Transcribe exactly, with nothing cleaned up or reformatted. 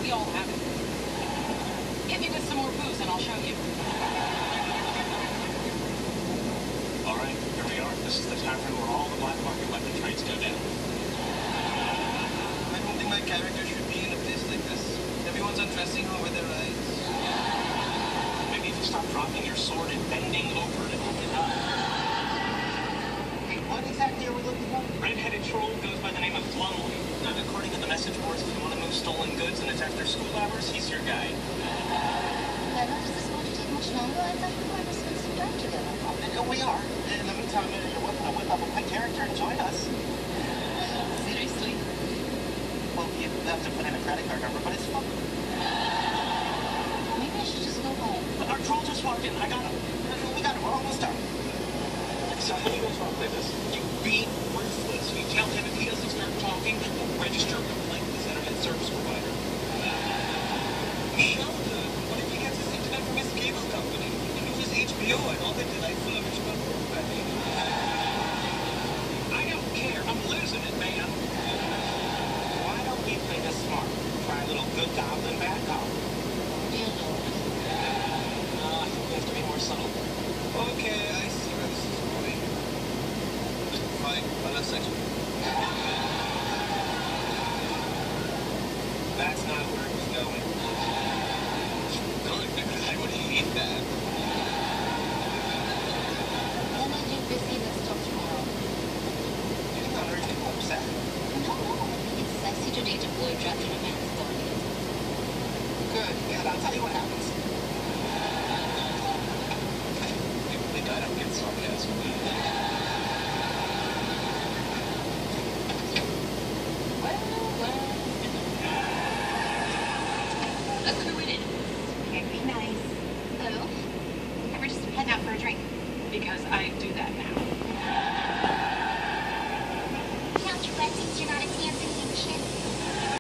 We all have it. Hit me with some more booze and I'll show you. All right, here we are. This is the tavern where all the black market weapon trades go down. I don't think my character should be in a place like this. Everyone's undressing over their eyes. Maybe if you stop dropping your sword and bending over to pick it up. Wait, what exactly are we looking for? Red-headed troll goes by the name of Plumley. Now, according to the message boards, if you want to move stolen goods and it's after school hours, he's your guy. Lena, is this going to take much longer? I thought we were going to spend some time together. Oh, we are. In the meantime, you're welcome to whip up a quick character and join us. Seriously? Well, you have to put in a credit card number, but it's fun. Maybe I should just go home. But our troll just walked in. I got him. We got it. We're almost done. So how do you guys want to play this? You be ruthless. You tell him if he doesn't start talking, we'll register a complaint with his internet service provider. Sheldon, what if he gets his internet from his cable company? He uses H B O and all the delightful original programming. I don't care. I'm losing it, man. Why don't we play this smart? Try a little good goblin, bad goblin. Dear Lord. Uh, I think we have to be more subtle. Okay, I see where this is going. Fine, my last section. That's not where it was going. Good, because I would hate that. Lena, you're busy. Let's talk tomorrow. You're not really upset. No, no. I think it's sexy to date a boy trapped in a man's body. Good, good. I'll tell you what happens. I think I don't get sarcasm. Well, well. Look who it is. Can't be nice. Hello? We're just heading out for a drink. Because I do